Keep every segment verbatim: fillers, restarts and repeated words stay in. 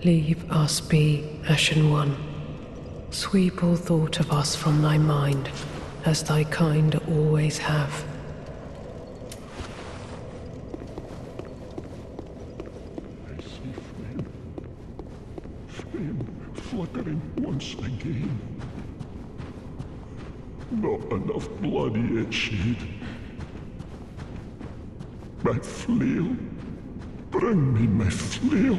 Leave us be, Ashen One. Sweep all thought of us from thy mind, as thy kind always have. I see flame. Flame flickering once again. Not enough blood yet shed. My flail. Bring me my flail.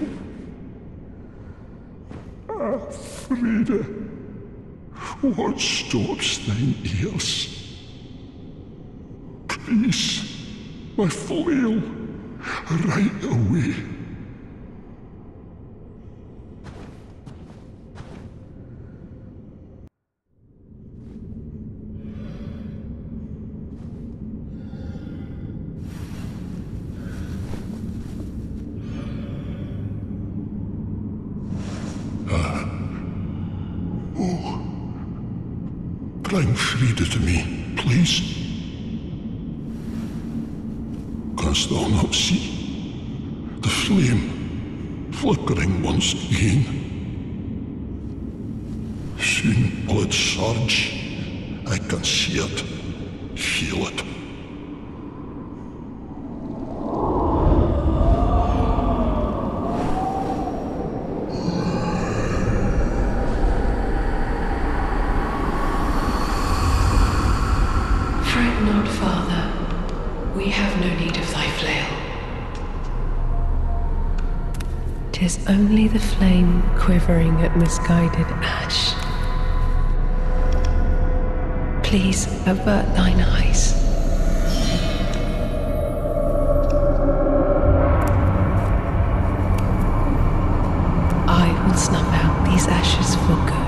Ah, Frida. What stops thine ears? Please, my flail, right away. Bring Frida to me, please. Canst thou not see the flame flickering once again? Soon will it surge. I can see it, feel it. Tis only the flame quivering at misguided ash. Please avert thine eyes. I will snuff out these ashes for good.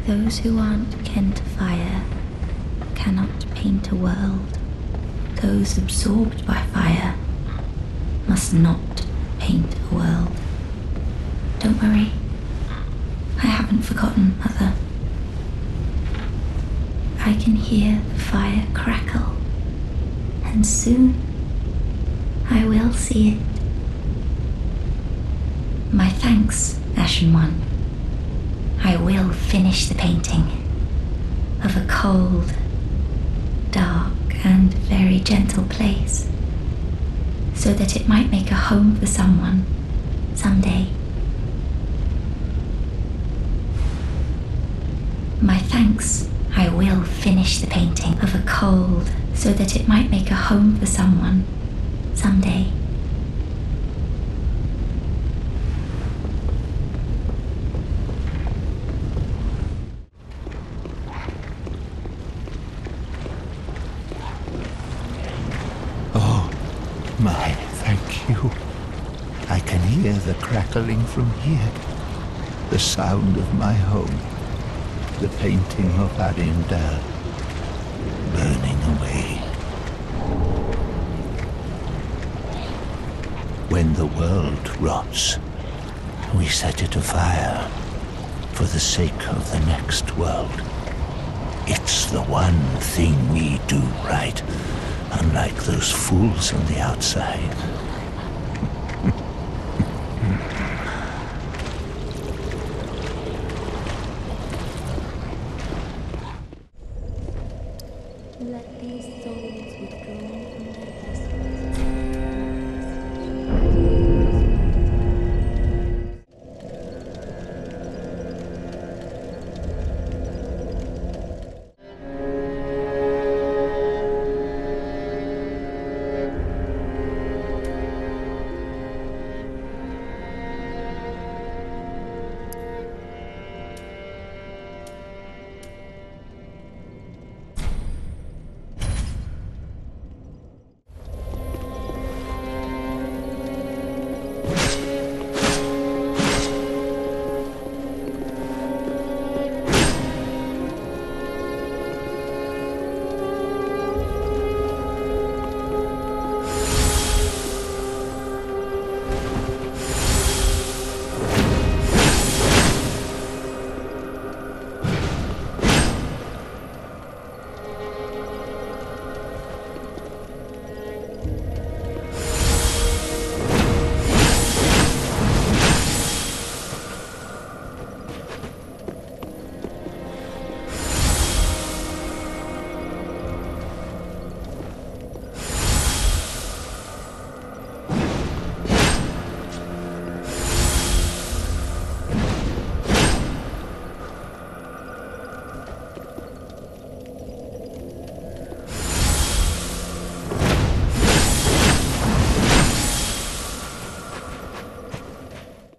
Those who aren't kin to fire cannot paint a world. Those absorbed by fire must not paint a world. Don't worry, I haven't forgotten, Mother. I can hear the fire crackle, and soon I will see it. My thanks, Ashen One. I will finish the painting of a cold, dark, and very gentle place, so that it might make a home for someone someday. My thanks. I will finish the painting of a cold, so that it might make a home for someone someday. Oh, my, thank you. I can hear the crackling from here, the sound of my home, the painting of Arendelle burning away. When the world rots, we set it afire for the sake of the next world. It's the one thing we do right, unlike those fools on the outside. Let these souls withdraw.